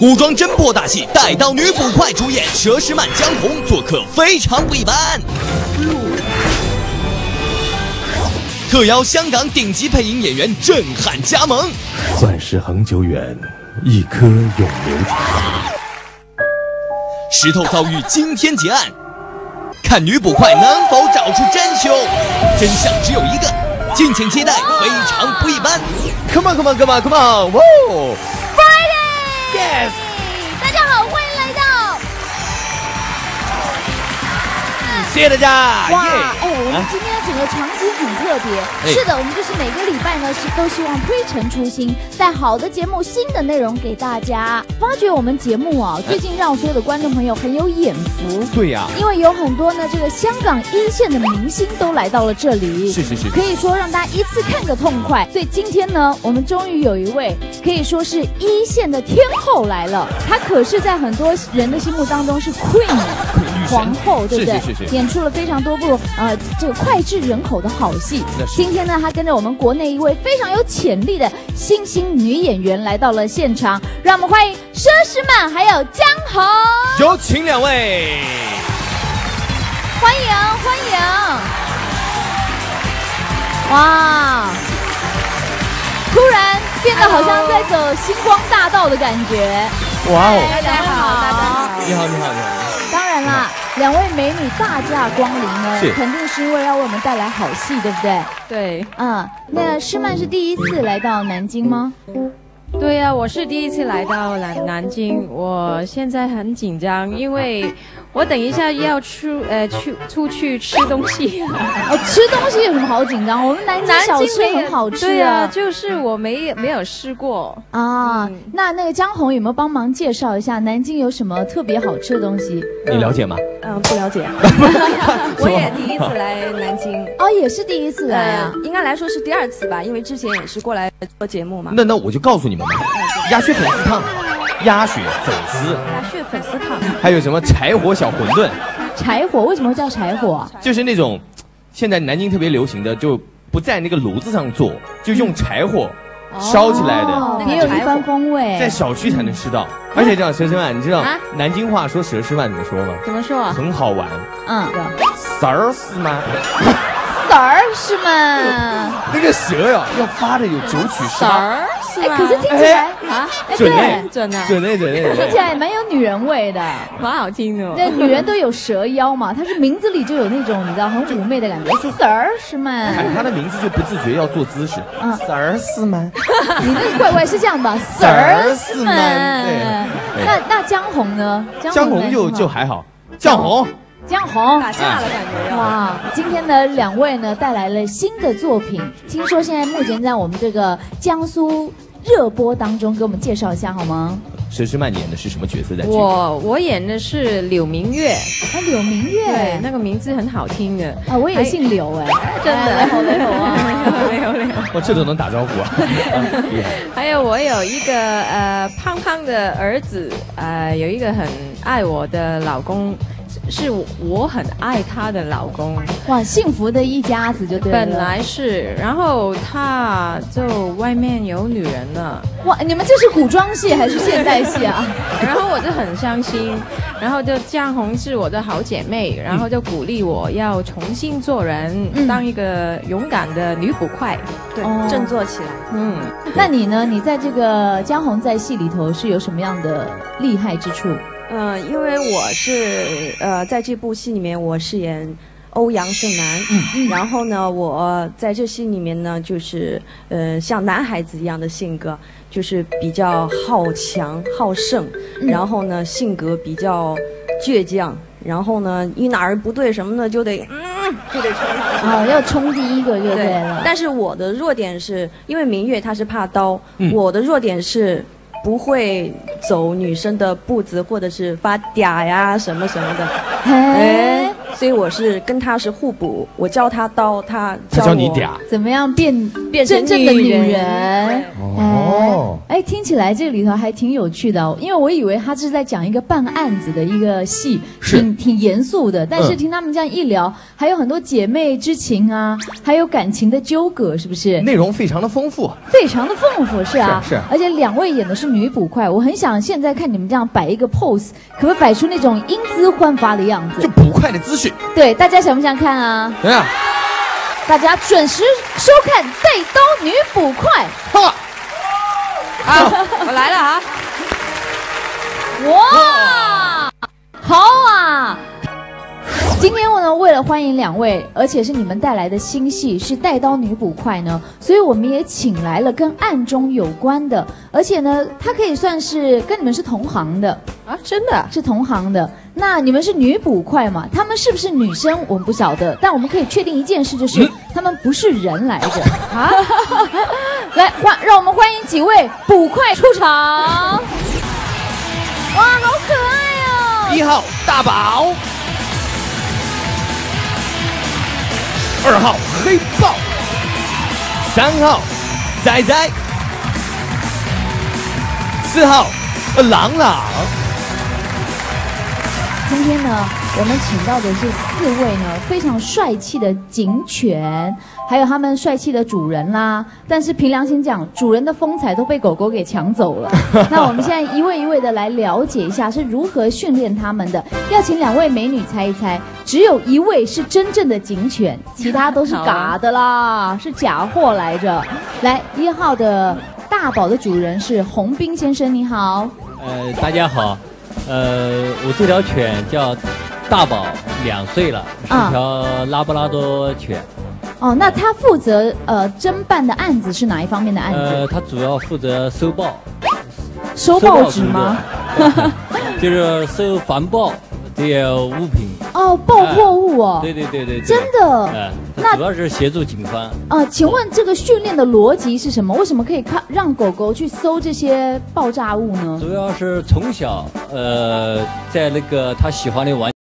古装侦破大戏带刀女捕快主演佘诗曼、江红做客非常不一般。特邀香港顶级配音演员震撼加盟。 钻石恒久远，一颗永流传。 石头遭遇惊天劫案，看女捕快能否找出真凶？真相只有一个，敬请期待非常不一般。 Come on, come on, come on, come on! Whoa! Friday! Yes! 大家好，欢迎来到。 谢谢大家！ 哇，我们今天整个场景很特别。是的，我们就是每个礼拜呢都希望推陈出新，带好的节目、新的内容给大家。发觉我们节目啊，最近让所有的观众朋友很有眼福。 对呀， 因为有很多呢这个香港一线的明星都来到了这里， 是， 可以说让大家一次看个痛快。所以今天呢，我们终于有一位可以说是一线的天后来了。她可是在很多人的心目当中是 Queen 皇后，对不对？ 是。 演出了非常多部这个脍炙人口的好戏。今天呢，她跟着我们国内一位非常有潜力的新兴女演员来到了现场，让我们欢迎佘诗曼还有江红， 有请两位， 欢迎欢迎！哇，突然变得好像在走星光大道的感觉。 哇哦！ 大家好，大家好， 你好。 当然啦，两位美女大驾光临呢，肯定是因为要为我们带来好戏，对不对？ 对。 那诗曼是第一次来到南京吗？ 对呀，我是第一次来到南京，我现在很紧张，因为我等一下要出去吃东西。 吃东西有什么好紧张？我们南京小吃很好吃。 对啊，就是我没有试过啊。那个江红有没有帮忙介绍一下南京有什么特别好吃的东西？ 你了解吗？ 不了解。我也第一次来南京。 也是第一次来啊。 应该来说是第二次吧，因为之前也是过来做节目嘛。 那我就告诉你们吧，鸭血粉丝汤。鸭血粉丝汤，还有什么柴火小馄饨？ 柴火为什么会叫柴火啊？ 就是那种现在南京特别流行的，就不在那个炉子上做，就用柴火烧起来的， 也有一番风味。 在小区才能吃到，而且这样，佘诗曼，你知道南京话说佘诗曼怎么说吗？ 怎么说？ 很好玩。佘诗曼。 佘诗曼， 那个蛇呀，要发的有9曲18。 可是听起来准呢， 听起来也蛮有女人味的， 蛮好听的。 对，女人都有蛇腰嘛，她是名字里就有那种你知道很妩媚的感觉。佘诗曼， 她的名字就不自觉要做姿势。佘诗曼， 你那个怪怪是这样吧？佘诗曼， 对。 那江红呢？ 江红就还好，江红打架了感觉。 哇，今天的两位呢带来了新的作品，听说现在目前在我们这个江苏热播当中，给我们介绍一下好吗？ 佘诗曼演的是什么角色在剧？ 我演的是柳明月。 柳明月， 对，那个名字很好听的。 我也姓柳真的。 我这都能打招呼啊！ 还有我有一个胖胖的儿子，有一个很爱我的老公。是我很爱她的老公。 哇，幸福的一家子就对了。 本来是，然后他就外面有女人了。 哇，你们这是古装戏还是现代戏啊？ 然后我就很伤心，然后就江红是我的好姐妹，然后就鼓励我要重新做人，当一个勇敢的女捕快， 对，振作起来。 那你呢？你在这个江红在戏里头是有什么样的厉害之处？ 因为我是在这部戏里面我饰演欧阳胜男，然后呢，我在这戏里面呢，就是像男孩子一样的性格，就是比较好强好胜，然后呢，性格比较倔强，然后呢，一哪儿不对什么的就得冲上去。 要冲第一个就对了。 但是我的弱点是因为明月她是怕刀，我的弱点是不会走女生的步子，或者是发嗲呀什么什么的。所以我是跟她是互补，我教她刀，她教你嗲， 怎么样变成真正的女人。 哎，听起来这个里头还挺有趣的哦，因为我以为他是在讲一个办案子的一个戏，挺严肃的。但是听他们这样一聊，还有很多姐妹之情啊，还有感情的纠葛，是不是？ 内容非常的丰富， 非常的丰富，是啊， 是。 而且2位演的是女捕快，我很想现在看你们这样摆一个 pose， 可不可以摆出那种英姿焕发的样子？ 就捕快的姿势。 对，大家想不想看啊？ 对啊。 大家准时收看《带刀女捕快》。 好。 好，我来了哈！ 哇，好啊！今天呢，为了欢迎2位，而且是你们带来的新戏是《带刀女捕快》呢，所以我们也请来了跟暗中有关的，而且呢，他可以算是跟你们是同行的啊，真的是同行的。那你们是女捕快嘛？她们是不是女生？我们不晓得，但我们可以确定一件事，就是她们不是人来着啊！来，让我们欢迎几位捕快出场。哇，好可爱哦 ！1号大宝，2号黑豹，3号仔仔，4号朗朗。 今天呢，我们请到的是4位呢非常帅气的警犬，还有他们帅气的主人啦。但是凭良心讲，主人的风采都被狗狗给抢走了。那我们现在一位一位的来了解一下是如何训练他们的。要请2位美女猜一猜，只有1位是真正的警犬，其他都是假的啦，是假货来着。来，1号的大宝的主人是洪斌先生，你好。 大家好。我这条犬叫大宝，2岁了，是条拉布拉多犬。 哦，那他负责侦办的案子是哪一方面的案子？ 他主要负责收报。 收报纸吗？ 就是收防爆这些物品。 哦，爆破物哦。 对。 真的。 那主要是协助警方。 请问这个训练的逻辑是什么？为什么可以让狗狗去搜这些爆炸物呢？ 主要是从小在那个他喜欢的玩